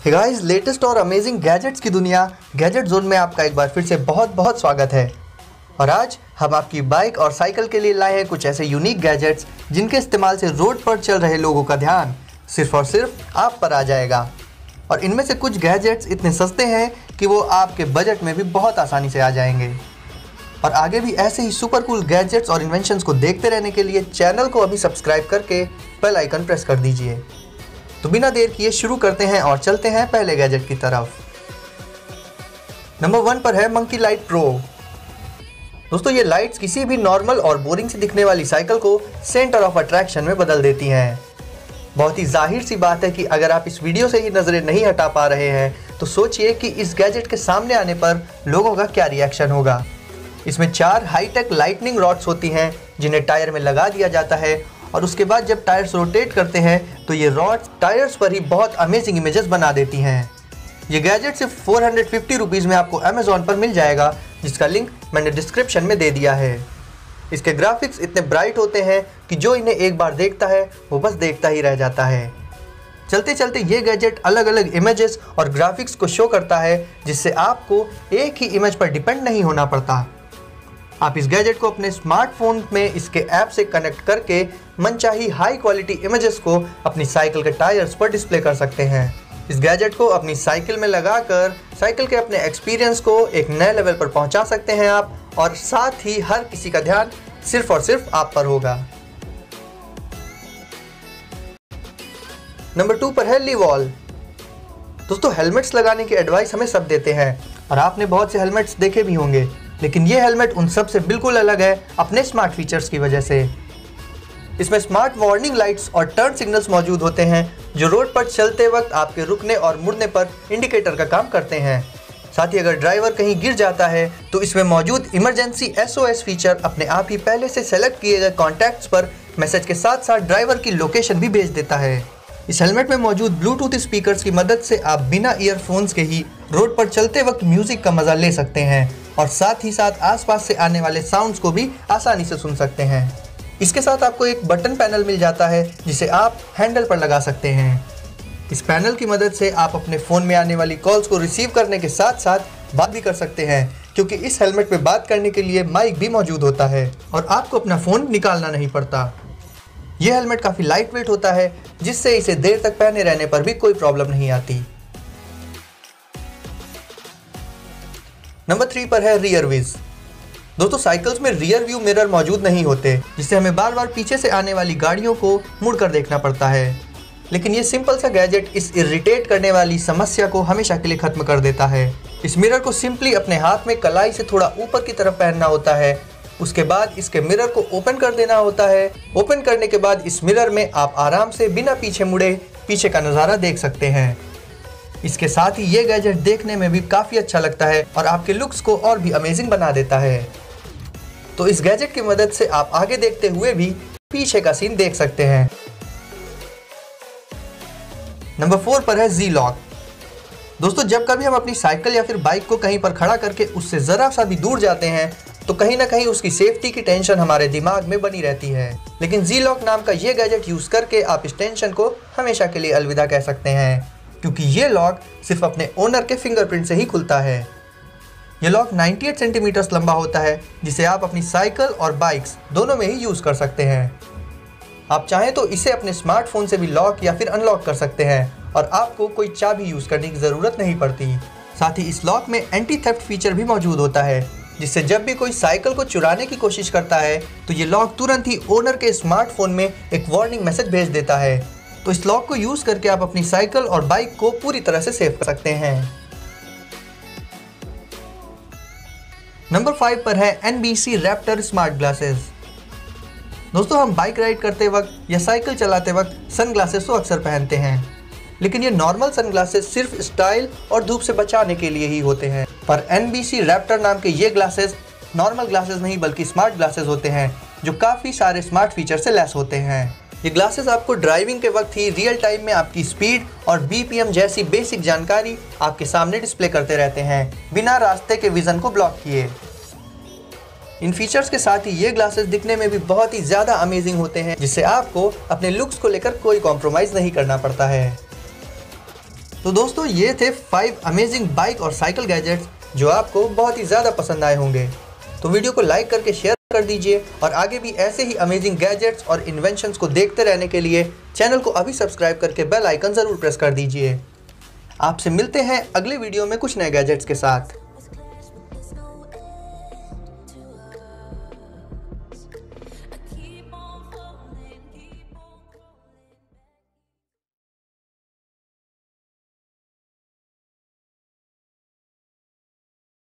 हे guys, latest और amazing gadgets की दुनिया गैजेट जोन में आपका एक बार फिर से बहुत बहुत स्वागत है। और आज हम आपकी बाइक और साइकिल के लिए लाए हैं कुछ ऐसे यूनिक गैजेट्स जिनके इस्तेमाल से रोड पर चल रहे लोगों का ध्यान सिर्फ और सिर्फ आप पर आ जाएगा। और इनमें से कुछ गैजेट्स इतने सस्ते हैं कि वो आपके बजट में भी बहुत आसानी से आ जाएंगे। और आगे भी ऐसे ही सुपर कूल गैजेट्स और इन्वेंशंस को देखते रहने के लिए चैनल को अभी सब्सक्राइब करके बेल आइकन प्रेस कर दीजिए। तो बिना देर किए शुरू करते हैं और चलते हैं पहले गैजेट की तरफ। नंबर 1 पर है मंकी लाइट प्रो। दोस्तों, ये लाइट्स किसी भी नॉर्मल और बोरिंग से दिखने वाली साइकिल को सेंटर ऑफ अट्रैक्शन में बदल देती हैं। बहुत ही जाहिर सी बात है कि अगर आप इस वीडियो से ही नजरें नहीं हटा पा रहे हैं तो सोचिए कि इस गैजेट के सामने आने पर लोगों का क्या रिएक्शन होगा। इसमें 4 हाईटेक लाइटनिंग रॉड्स होती हैं जिन्हें टायर में लगा दिया जाता है और उसके बाद जब टायर्स रोटेट करते हैं तो ये रॉड्स टायर्स पर ही बहुत अमेजिंग इमेजेस बना देती हैं। ये गैजेट सिर्फ 450 रुपीज़ में आपको अमेज़ॉन पर मिल जाएगा, जिसका लिंक मैंने डिस्क्रिप्शन में दे दिया है। इसके ग्राफिक्स इतने ब्राइट होते हैं कि जो इन्हें एक बार देखता है वो बस देखता ही रह जाता है। चलते चलते ये गैजेट अलग अलग इमेजेस और ग्राफिक्स को शो करता है, जिससे आपको एक ही इमेज पर डिपेंड नहीं होना पड़ता। आप इस गैजेट को अपने स्मार्टफोन में इसके ऐप से कनेक्ट करके मनचाही हाई क्वालिटी इमेजेस को अपनी साइकिल के टायर्स पर डिस्प्ले कर सकते हैं। इस गैजेट को अपनी साइकिल में लगाकर साइकिल के अपने एक्सपीरियंस को एक नए लेवल पर पहुंचा सकते हैं आप, और साथ ही हर किसी का ध्यान सिर्फ और सिर्फ आप पर होगा। नंबर 2 पर है लिवॉल। दोस्तों, हेलमेट्स लगाने की एडवाइस हमें सब देते हैं और आपने बहुत से हेलमेट्स देखे भी होंगे, लेकिन ये हेलमेट उन सब से बिल्कुल अलग है अपने स्मार्ट फीचर्स की वजह से। इसमें स्मार्ट वार्निंग लाइट्स और टर्न सिग्नल्स मौजूद होते हैं जो रोड पर चलते वक्त आपके रुकने और मुड़ने पर इंडिकेटर का काम करते हैं। साथ ही अगर ड्राइवर कहीं गिर जाता है तो इसमें मौजूद इमरजेंसी SOS फीचर अपने आप ही पहले से सेलेक्ट किए गए कॉन्टैक्ट्स पर मैसेज के साथ साथ ड्राइवर की लोकेशन भी भेज देता है। इस हेलमेट में मौजूद ब्लूटूथ स्पीकर्स की मदद से आप बिना ईयरफोन्स के ही रोड पर चलते वक्त म्यूजिक का मजा ले सकते हैं और साथ ही साथ आसपास से आने वाले साउंड्स को भी आसानी से सुन सकते हैं। इसके साथ आपको एक बटन पैनल मिल जाता है जिसे आप हैंडल पर लगा सकते हैं। इस पैनल की मदद से आप अपने फ़ोन में आने वाली कॉल्स को रिसीव करने के साथ साथ बात भी कर सकते हैं, क्योंकि इस हेलमेट में बात करने के लिए माइक भी मौजूद होता है और आपको अपना फ़ोन निकालना नहीं पड़ता। यह हेलमेट काफ़ी लाइट वेट होता है, जिससे इसे देर तक पहने रहने पर भी कोई प्रॉब्लम नहीं आती। नंबर 3 पर है REARVIZ। दोस्तों, साइकिल्स में रियर व्यू मिरर मौजूद नहीं होते, जिससे हमें बार बार पीछे से आने वाली गाड़ियों को मुड़कर देखना पड़ता है। लेकिन ये सिंपल सा गैजेट इस इरिटेट करने वाली समस्या को हमेशा के लिए खत्म कर देता है। इस मिरर को सिंपली अपने हाथ में कलाई से थोड़ा ऊपर की तरफ पहनना होता है। उसके बाद इसके मिरर को ओपन कर देना होता है। ओपन करने के बाद इस मिरर में आप आराम से बिना पीछे मुड़े पीछे का नज़ारा देख सकते हैं। इसके साथ ही ये गैजेट देखने में भी काफ़ी अच्छा लगता है और आपके लुक्स को और भी अमेजिंग बना देता है। तो इस गैजेट की मदद से आप आगे देखते हुए भी पीछे का सीन देख सकते हैं। नंबर 4 पर है ZIILOCK। दोस्तों, जब कभी हम अपनी साइकिल या फिर बाइक को कहीं पर खड़ा करके उससे ज़रा सा भी दूर जाते हैं तो कहीं ना कहीं उसकी सेफ्टी की टेंशन हमारे दिमाग में बनी रहती है। लेकिन ZIILOCK नाम का ये गैजेट यूज़ करके आप इस टेंशन को हमेशा के लिए अलविदा कह सकते हैं, क्योंकि ये लॉक सिर्फ अपने ओनर के फिंगरप्रिंट से ही खुलता है। ये लॉक 98 सेंटीमीटर्स लंबा होता है, जिसे आप अपनी साइकिल और बाइक्स दोनों में ही यूज़ कर सकते हैं। आप चाहें तो इसे अपने स्मार्टफोन से भी लॉक या फिर अनलॉक कर सकते हैं और आपको कोई चाबी यूज़ करने की ज़रूरत नहीं पड़ती। साथ ही इस लॉक में एंटी थेफ्ट फीचर भी मौजूद होता है, जिससे जब भी कोई साइकिल को चुराने की कोशिश करता है तो ये लॉक तुरंत ही ओनर के स्मार्टफोन में एक वार्निंग मैसेज भेज देता है। तो इस लॉक को यूज़ करके आप अपनी साइकिल और बाइक को पूरी तरह से सेव कर सकते हैं। नंबर 5 पर है NBC RAPTOR स्मार्ट ग्लासेस। दोस्तों, हम बाइक राइड करते वक्त या साइकिल चलाते वक्त सनग्लासेस तो अक्सर पहनते हैं, लेकिन ये नॉर्मल सनग्लासेस सिर्फ स्टाइल और धूप से बचाने के लिए ही होते हैं। पर NBC RAPTOR नाम के ये ग्लासेस नॉर्मल ग्लासेस नहीं बल्कि स्मार्ट ग्लासेस होते हैं, जो काफ़ी सारे स्मार्ट फीचर से लैस होते हैं। ये ग्लासेस आपको ड्राइविंग के वक्त ही रियल टाइम में आपकी स्पीड और BPM जैसी बेसिक जानकारी आपके सामने डिस्प्ले करते रहते हैं, बिना रास्ते के विजन को ब्लॉक किए। इन फीचर्स के साथ ही ये ग्लासेस दिखने में भी बहुत ही ज़्यादा अमेजिंग होते हैं, जिससे आपको अपने लुक्स को लेकर कोई कॉम्प्रोमाइज़ नहीं करना पड़ता है। तो दोस्तों ये थे 5 अमेजिंग बाइक और साइकिल गैजेट्स जो आपको बहुत ही ज़्यादा पसंद आए होंगे। तो वीडियो को लाइक करके शेयर कर दीजिए और आगे भी ऐसे ही अमेजिंग गैजेट्स और इन्वेंशंस को देखते रहने के लिए चैनल को अभी सब्सक्राइब करके बेल आइकन ज़रूर प्रेस कर दीजिए। आपसे मिलते हैं अगले वीडियो में कुछ नए गैजेट्स के साथ।